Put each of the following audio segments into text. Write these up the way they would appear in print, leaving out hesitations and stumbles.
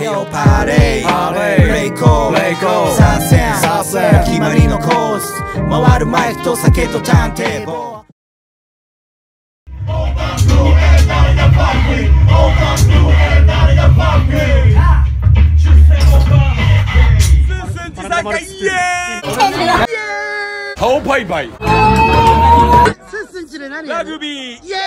ようパレードブレイコー参戦決まりのコース回るマイクと酒とターンテーブル顔バイバイラグビーイエ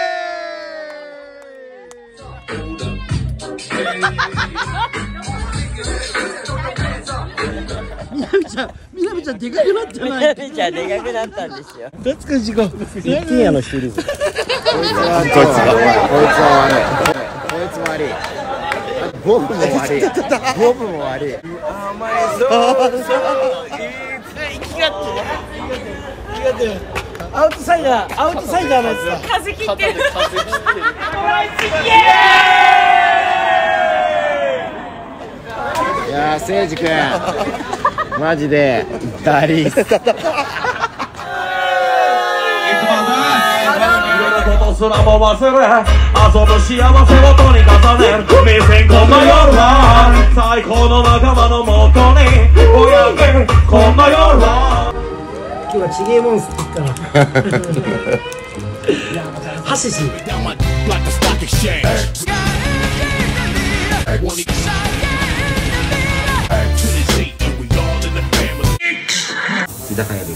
みなみちゃんでかくなったな。みなみちゃんでかくなったんですよ。どっちか事故。一軒家の人いるぞ。こいつは悪い。こいつ悪い。ボブも悪い。ボブも悪い。甘えそう。息がってる。アウトサイダーのやつだ。風切ってる。いやー、せいじ君マジでダリース。すらも忘れ遊ぶ幸せをとに重ねる未成この夜は最高の仲間のもとにぼやけこの夜は今日はチゲモンスってからハシシ居酒屋です。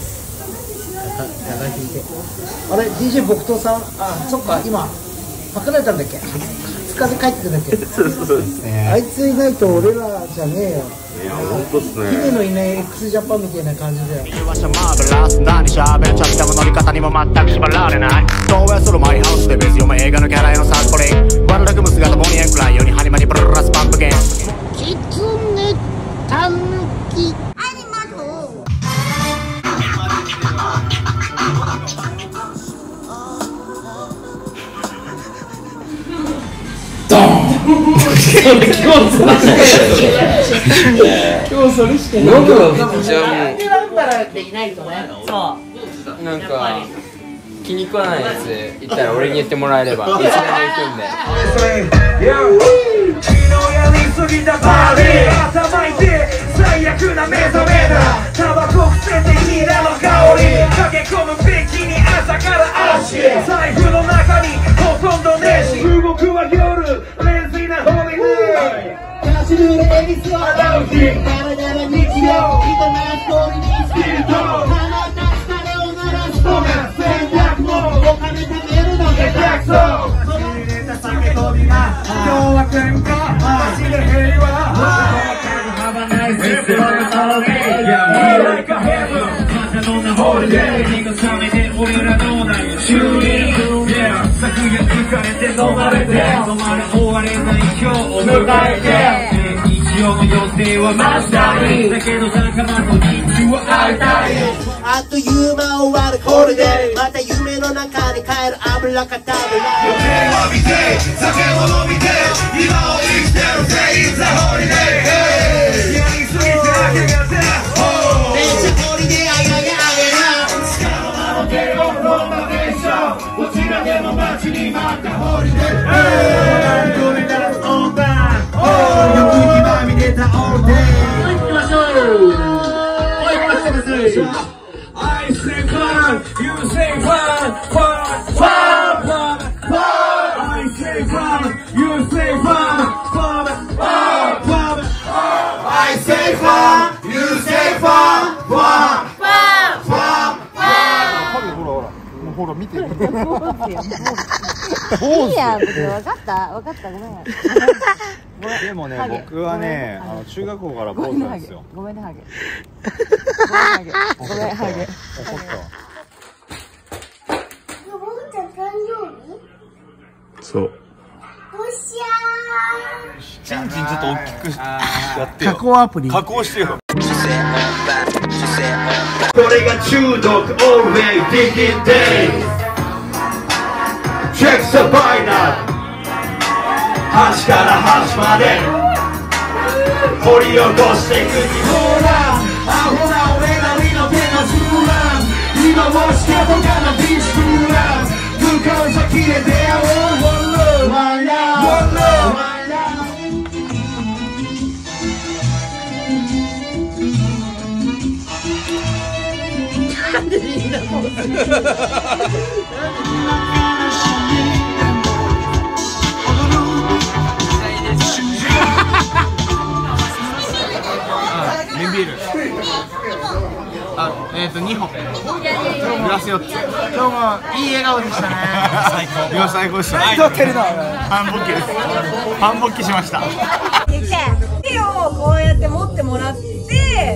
あれ DJ 木刀さん、あ、そっか、今パクられたんだっけ、2日で帰ってくるんだっけ。そうですね。あいついないと俺らじゃねえよ。いや、本当っすね。ヒデのいない x ジャパンみたいな感じで。何しゃべっちゃっても乗り方にも全く縛られない。投影するマイハウスで別読む映画のキャラへのサンコリン。悪巧む姿ボニーエンクライよにハニマニプルラスパンプゲン。キツネタヌキ。今日それしかない。僕はめっちゃもうなんか気に食わないやつ言ったら俺に言ってもらえればいつでも行くんで。昨日やりすぎたパーティー頭痛い最悪な目覚めだ。タバコ捨ててヒーラの香り駆け込むべきに朝から足財布の中にほとんどねえし動くは夜レズイなホリデー走るエビスはダウンシダラダラ日常人なストーリーにスピリット鼻たち種を鳴らすとが洗濯もお金貯めるので下手くそ入れた酒飛びが今日は喧嘩走る平和幅ないセスロのサロデーいや未来かヘブン風のなホリデー目が覚めて俺らどうなる修理昨夜疲れて飲まれて止まる終われない今日を迎えて日曜の予定はマジだりだけど仲間と日中は会いたいあっという間終わるホリデーまた夢の中に帰るアブラカタブラ予定を見て酒を飲みて今を生きてるぜ It's a holiday やりすぎて明け方めっちゃホリデーあげあげあげなつかの間の手をロンダでしょどちらでも待ちに待ったホリデーこれならオンバー欲にまみれたオールデー行きましょう行きましょう I say fun, you say fun, fun, fun, fun, fun. I say fun, you say fun, fun, fun, fun. I say fun, you say fun, fun, fun, fun, fun. ほら見て。いいやん、分かった分かったごめん。でもね僕はね中学校から坊主なんですよ。ごめんねハゲ。ごめんハゲ。怒った。ボブちゃん誕生日？そう。おっしゃー。チンチンちょっと大きくやってよ。加工アプリ。加工してよ。これが中毒 Always Thinking Days Check the final 端から端まで掘り起こしていくにほらアホな俺なりの手のズラン今もしかとかのビーチクラブ向こう先で出会おう One love One love One love 瓶ビール。2本。グラス4つ。今日もいい笑顔でしたね。最高。いや最高でした。 撮ってるの。 半勃起です。半勃起しました。 手をこうやって持ってもらって、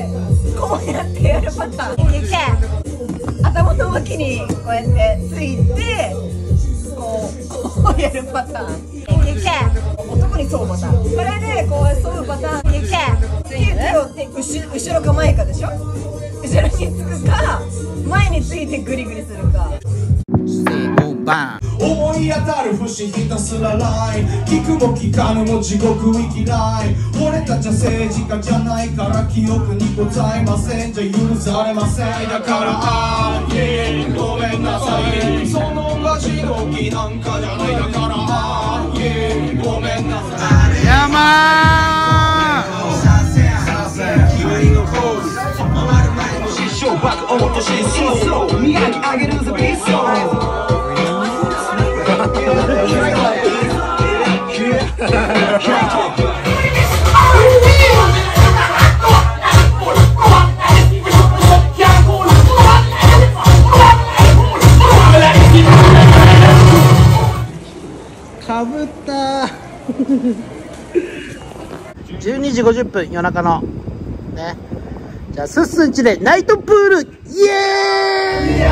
こうやってやるパターン。頭の脇にこうやってついて、こうやるパターン。男に沿うパターン。これでこう沿うパターン。手を後ろか前かでしょ。後ろにつくか前についてグリグリするか。 思い当たる節ひたすらライン聞くも聞かぬも地獄行きライン俺たちは政治家じゃないから記憶にございませんじゃ許されませんだからごめんなさいそのラジオ機なんかじゃないだからごめんなさいやまーバック落としそう磨き上げるぞビーソーかぶった12時50分夜中のね。じゃあスッスンちでナイトプールイエーイ。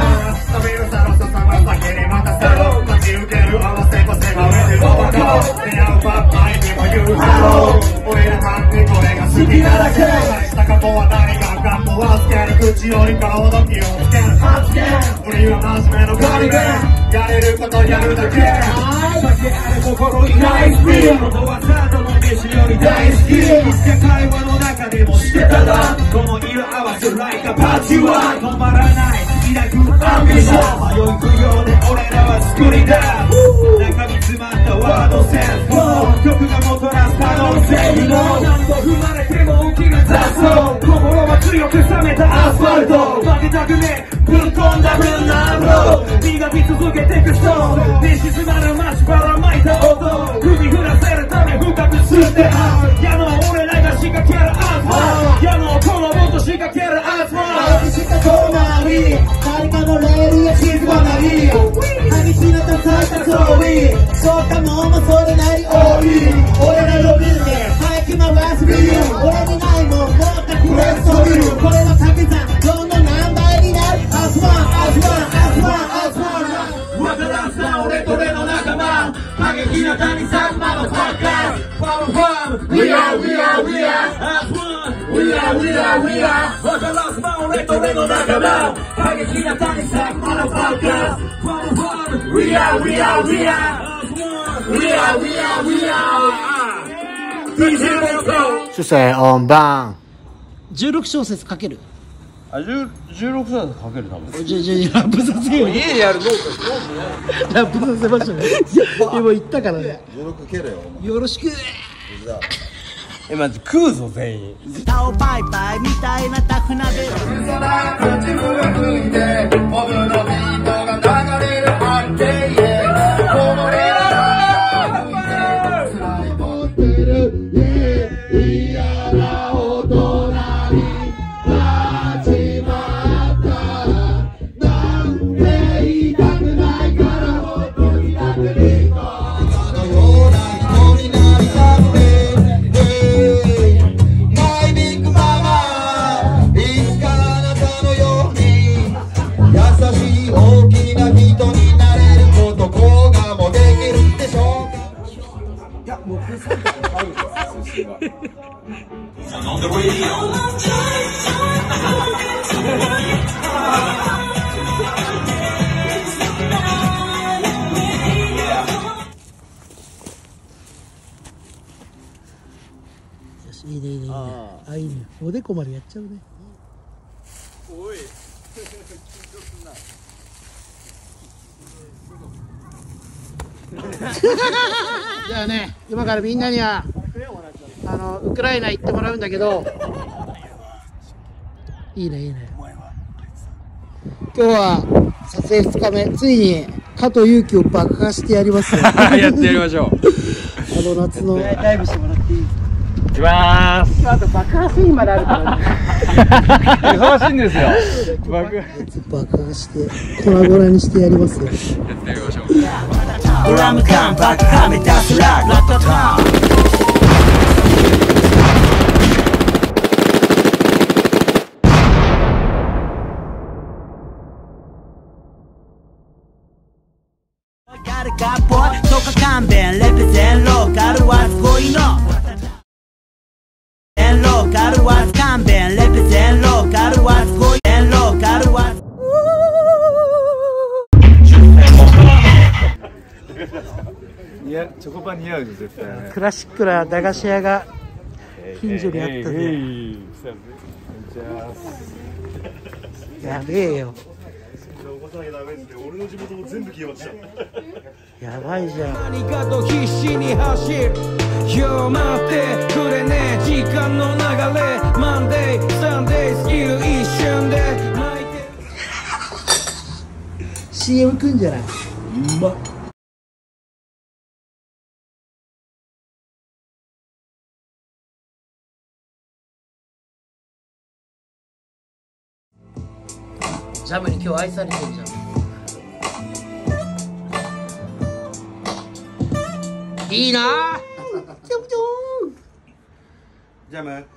やれることやるだけだけある心にナイスビールことはザードの飯より大好きいつか会話の中でもしてただこの色合わせ like a パチワン止まらない抱くアンビション迷い不要で俺らは作り出す中に詰まったワードセンス曲がもたらす可能性にも何度踏まれても大きな雑草心は強く冷めたアスファルト負けたくねぶっ込んだ分なんろ磨き続けてく人寝静まる街ばらまいた音首振らせるため深く吸って矢の俺らが仕掛けるアスファルト矢のこのもっと仕掛けるアスファルトした隣誰かのレールや静まなり激しなた咲いた通りそうかももそれなり多い俺らのビルで早く回すビル俺にないもんもっとくれそうビルこれは掛け算どんな何倍になるアスファルトアスファルトアスファルトわからずな俺と俺の仲間過激な谷さんまのファッカーファムファム We are We are We are as one We are We are We are わからずな俺と俺の仲間過激な谷さんまのファッカーファムファム We are We are We are as one We are We are We are DJ モト主催オンバン16小節かける 16歳かける多分。 ラップさせよ家でやるどうか。 ラップさせましょうね今言ったからね 16蹴れよよろしくまず食うぞ全員。 青パイパイみたいなタフなベル嘘だ口が吹いてボブのビートが流れる安定へこれらの辛い持ってる嫌な大人になっちまったなんて言いたくないから本当に楽にあのような人になりたくてマイビッグママいつかあなたのように優しい大きな人になれることこうがもできるでしょういやもういいねいいねいいねあいいねおでこまでやっちゃうねおい。 じゃあね今からみんなにはウクライナ行ってもらうんだけどいいねいいね今日は撮影2日目、ついに加藤裕樹を爆破してやりますよ。 やってやりましょう。 夏のダイブしてもらっていいですか。 いきまーす。 あと爆破シーンまであるからね。 忙しいんですよ。 爆破して粉々にしてやりますよ。 やってやりましょう。 ドラム缶爆破め出すラットタウン誰かっぽいとか勘弁レペゼンローカルはすごいのローカルは勘弁レペゼンローカルはすごいローカルはいや、チョコパン似合うです絶対ね。 クラシックな駄菓子屋が近所にあったぜ。やべえよ。やばいじゃん。 何かと必死に走るよ待ってくれね時間の流れマンデーサンデースキル一瞬で巻いて CM くんじゃない。ジャムに今日愛されてんじゃん。いいなぁ。ジャムジョン。 ジャム。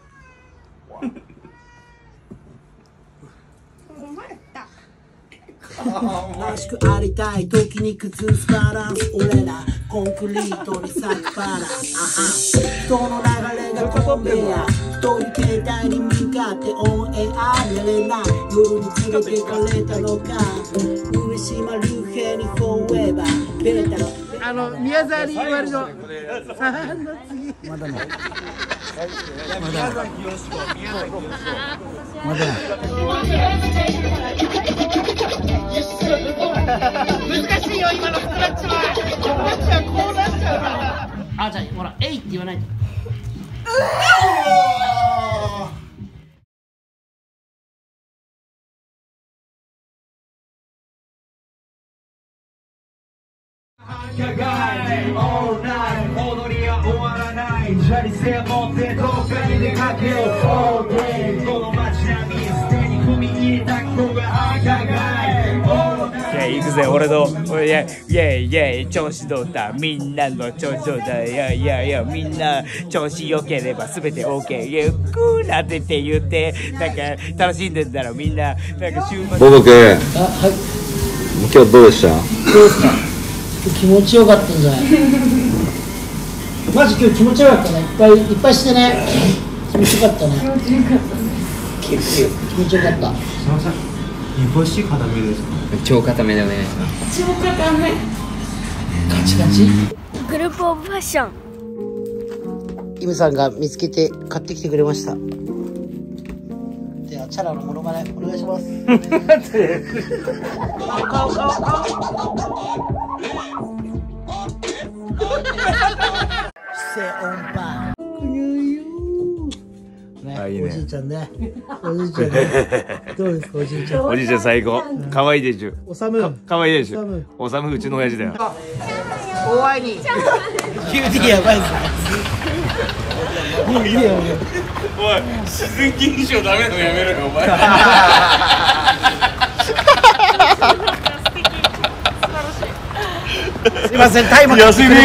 らしくありたい時に崩すバランス俺らコンクリートに咲くバランス人の流れがコンベヤ一人携帯に向かってオンエア寝れない夜に連れてかれたのか上島竜兵にフォーエバーベータの宮沢りんわりの3の次。まだね。まだね。難しいよ今のスクラッチは。こうなっちゃうこうなっちゃう。あ、じゃあほらえいって言わないと。 All night 踊りは終わらない砂利線持ってどっかに出かけよう All day この街並みすでに踏み入れた子が赤が行くぜ俺のイェイイェイ調子どうだみんなの調子どうだいやみんな調子良ければ全て OK ゆっくらって言ってなんか楽しんでんだろみんななんか週末ボボ君、 はい。 今日どうでした？ どうですか。気持ちよかったんじゃない。マジ今日気持ちよかったね。いっぱいしてね。気持ちよかったね。気持ちよかった。 煮干し固めですか？ 超固めだね。 超固めカチカチ。 グループオブファッションイムさんが見つけて買ってきてくれました。ではチャラのモノマネお願いします。 あいいねおじいちゃんね。おじいちゃんね。どうですかおじいちゃん。 おじいちゃん最高可愛いでしょおさむ。 可愛いでしょおさむうちの親父だよお会いに。QD やばいぞ。 おい自然現象ダメなのやめろよお前すいませんタイム休みが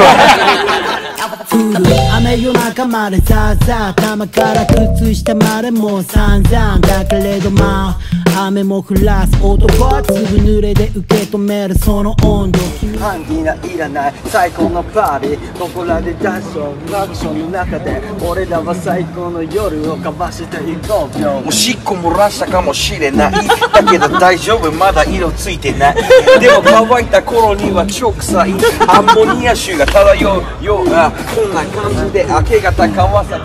雨夜中までザーザー頭から靴下までもう散々だけれどまあ雨も降らす男は粒濡れで受け止めるその温度パンティーないらない最高のパーティーここらでダンスをアクションの中で俺らは最高の夜をかましていこうよおしっこ漏らしたかもしれないだけど大丈夫まだ色ついてないでも乾いた頃には超臭いアンモニア臭が漂うようなこんな感じで明け方川崎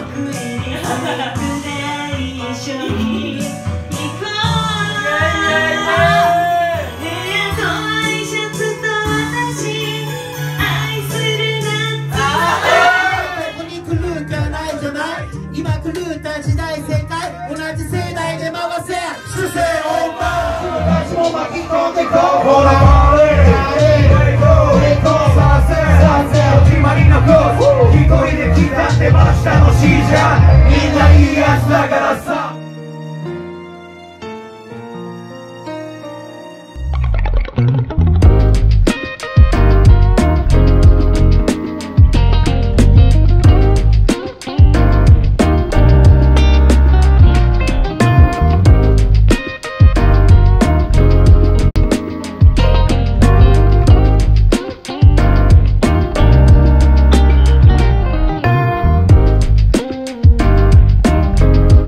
今狂った時代世界同じ世代で回せ主世オーバーってこうほら